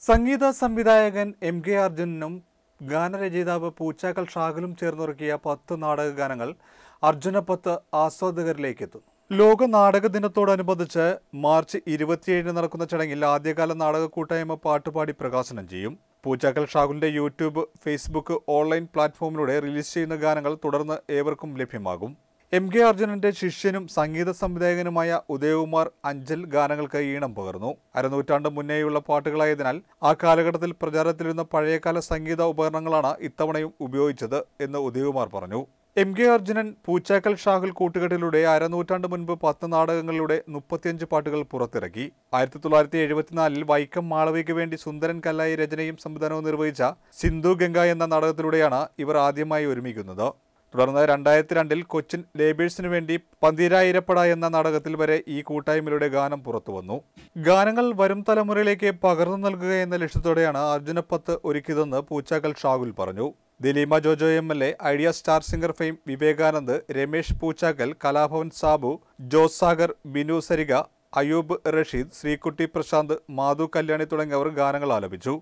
സംഗീത സംവിധായകൻ എം.കെ. അർജുനനും ഗാനരചയിതാവ് പൂച്ചാക്കൽ ഷാഹലും ചേർന്നൊരുക്കിയ 10 നാടക ഗാനങ്ങൾ അർജുനപ്പത്ത് ആസ്വാദകരിലേക്ക് എത്തുന്നു. ലോക നാടക ദിനത്തോടനുബന്ധിച്ച് മാർച്ച് 27 നടക്കുന്ന ചടങ്ങിൽ ആദ്യകാല നാടക കൂട്ടായ്മ പാട്ടുപാടി പ്രകാശനം ചെയ്യും. പൂച്ചാക്കൽ ഷാഹുലിന്റെ യൂട്യൂബ്, ഫേസ്ബുക്ക്, ഓൺലൈൻ പ്ലാറ്റ്ഫോമിലൂടെ റിലീസ് ചെയ്യുന്ന ഗാനങ്ങൾ തുടർന്ന് ഏവർക്കും ലഭ്യമാകും. എം.കെ. അർജുനന്റെ ശിഷ്യനും സംഗീത സംവിധായകനുമായ ഉദയകുമാർ അഞ്ചൽ ഗാനങ്ങൾക്ക് ഈണം പകർന്നു. അരനൂറ്റാണ്ട് മുന്നേയുള്ള പാട്ടുകളായതിനാൽ ആ കാലഘട്ടത്തിൽ പ്രചാരത്തിലിരുന്ന പഴയകാല സംഗീത ഉപകരണങ്ങളാണ് ഇത്തവണയും ഉപയോഗിച്ചത് എന്ന് ഉദയകുമാർ പറഞ്ഞു. എം.കെ. അർജുനൻ പൂച്ചാക്കൽ ഷാഹുൽ കൂട്ടുകെട്ടിലൂടെ അരനൂറ്റാണ്ട് മുൻപ് 10 നാടകങ്ങളിലൂടെ 35 പാട്ടുകൾ പുറത്തിറക്കി. 1974 വൈക്കം മാളവിക്ക് വേണ്ടി സുന്ദരൻ കല്ലായി രചനയും സംവിധാനവും നിർവഹിച്ച സിന്ധു ഗംഗ എന്ന നാടകത്തിലൂടെയാണ് ഇവർ ആദ്യമായി ഒരുമിക്കുന്നത്. തുടർന്ന് 2002 കൊച്ചിൻ ലേബേഴ്സിനു വേണ്ടി പന്തീരായിരപ്പട എന്ന നാടകത്തിൽ വരെ ഈ കൂട്ടായ്മയിലൂടെ ഗാനം പുറത്തുവന്നു. ഗാനങ്ങൾ വരും തലമുറയിലേക്ക് പകർന്നു നൽകുക എന്ന ലക്ഷ്യത്തോടെയാണ് അർജുനപ്പത്ത് ഒരുക്കിയതെന്ന് പൂച്ചാക്കൽ ഷാഹുൽ പറഞ്ഞു. Dileema Jojo MLA, idea star singer fame Vivekanand, Ramesh Poochakkal, Kalabhavan Sabu, Jose Sagar, Binu Sarika, Ayub Rasheed, Sreekutty Prashanth, Madhu Kalyani തുടങ്ങിയവർ ഗാനങ്ങൾ ആലപിച്ചു.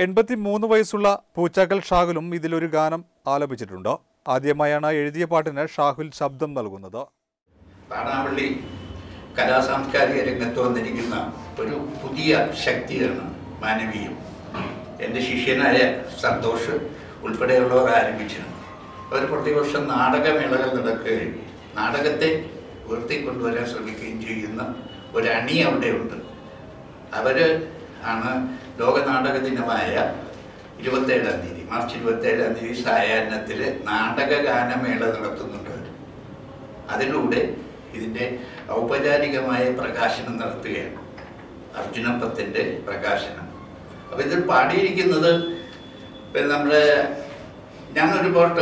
83 വയസ്സുള്ള പൂച്ചാക്കൽ ഷാഹുലും ഇതിലൊരു ഗാനം ആലപിച്ചിട്ടുണ്ട്. ആദ്യമായാണ് എഴുതിയ പാട്ടിന് ഷാഹുൽ ശബ്ദം നൽകുന്നത്. പാണാവള്ളി കലാസാംസ്കാരിക രംഗത്ത് വന്നിരിക്കുന്ന ഒരു പുതിയ ശക്തിയാണ് മാനവീയം. എൻ്റെ ശിഷ്യനായ സന്തോഷ് ഉൾപ്പെടെയുള്ളവർ ആരംഭിച്ചാണ്. അവർ പ്രതിവർഷം നാടകമേളകൾ നടക്കുകയും നാടകത്തെ ഉയർത്തിക്കൊണ്ടുവരാൻ ശ്രമിക്കുകയും ചെയ്യുന്ന ഒരണി അവിടെയുണ്ട്. അവർ ആണ് ലോക നാടക ദിനമായ 27-ാം തീയതി, മാർച്ച് 27-ാം തീയതി സായാഹ്നത്തിൽ നാടക ഗാനമേള നടത്തുന്നുണ്ട്. അതിലൂടെ ഇതിൻ്റെ ഔപചാരികമായ പ്രകാശനം നടത്തുകയാണ്, അർജുനപ്പത്തിൻ്റെ പ്രകാശനം. അപ്പോൾ ഇതിൽ പാടിയിരിക്കുന്നത് നമ്മുടെ ഞാനൊരു പാട്ട്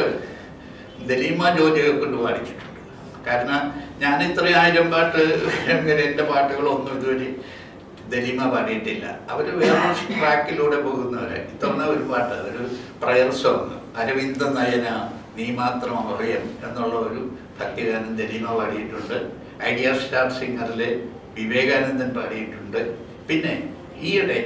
ദലീമ ജോജയെ കൊണ്ട് പാടിച്ചിട്ടുണ്ട്. കാരണം ഞാൻ ഇത്രയും 1000 പാട്ട് എൻ്റെ പാട്ടുകളൊന്നും ഇതുവരെ ദലീമ പാടിയിട്ടില്ല. അവർ വേറെ ട്രാക്കിലൂടെ പോകുന്നവരെ. ഇത്തവണ ഒരു പാട്ട്, ഒരു പ്രയർ സോങ്, അരവിന്ദ നയന നീ മാത്രം അഭയം എന്നുള്ള ഒരു ഭക്തിഗാനം ദലീമ പാടിയിട്ടുണ്ട്. ഐഡിയ സ്റ്റാർ സിംഗറിലെ വിവേകാനന്ദൻ പാടിയിട്ടുണ്ട്. പിന്നെ ഈയിടെ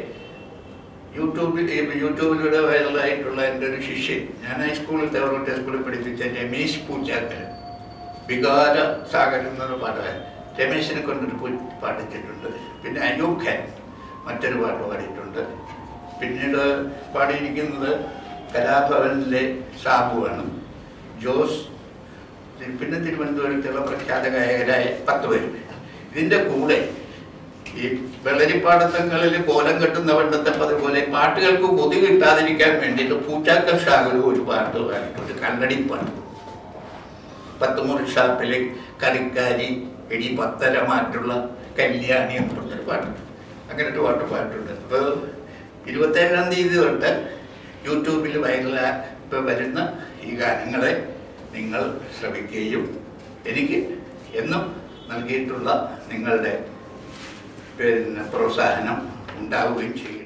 യൂട്യൂബിലൂടെ വൈറലായിട്ടുള്ള എൻ്റെ ഒരു ശിഷ്യൻ, ഞാൻ ഹൈസ്കൂളിൽ തേവറോട്ടെ സ്കൂളിൽ പഠിപ്പിച്ച രമേശ് പൂച്ചാക്കൽ, വികാര സാഗരം എന്നൊരു പാട്ടുകാരൻ, രമേശിനെ കൊണ്ടൊരു പാടിച്ചിട്ടുണ്ട്. പിന്നെ അയൂബ് ഖാൻ മറ്റൊരു പാട്ട് പാടിയിട്ടുണ്ട്. പിന്നീട് പാടിയിരിക്കുന്നത് കലാഭവനിലെ സാബുവാണ്, ജോസ്, പിന്നെ തിരുവനന്തപുരത്തുള്ള പ്രഖ്യാത ഗായകരായ 10 പേര്. ഇതിൻ്റെ കൂടെ ഈ വെള്ളരിപ്പാടത്തങ്ങളിൽ കോലം കെട്ടുന്ന പണ്ടത്തെ അതുപോലെ പാട്ടുകൾക്ക് കൊതി കിട്ടാതിരിക്കാൻ വേണ്ടിയിട്ട് പൂച്ചാക്കൽ ഷാഹുലും ഒരു പാട്ട് പാടിയിട്ടുണ്ട്, കല്ലടിപ്പാട്ട്. 10 മുറി ഷാപ്പിലെ കറിക്കാരി എടി 10 മാറ്റുള്ള കല്യാണി എന്ന് പറഞ്ഞൊരു പാട്ടുണ്ട്. അങ്ങനെ ഒരു പാട്ട് പാട്ടുണ്ട്. അപ്പോൾ 27-ാം തീയതി തൊട്ട് യൂട്യൂബിൽ വൈറലായി വരുന്ന ഈ ഗാനങ്ങളെ നിങ്ങൾ ശ്രമിക്കുകയും എനിക്ക് എന്നും നൽകിയിട്ടുള്ള നിങ്ങളുടെ പ്രോത്സാഹനം ഉണ്ടാവുകയും ചെയ്യും.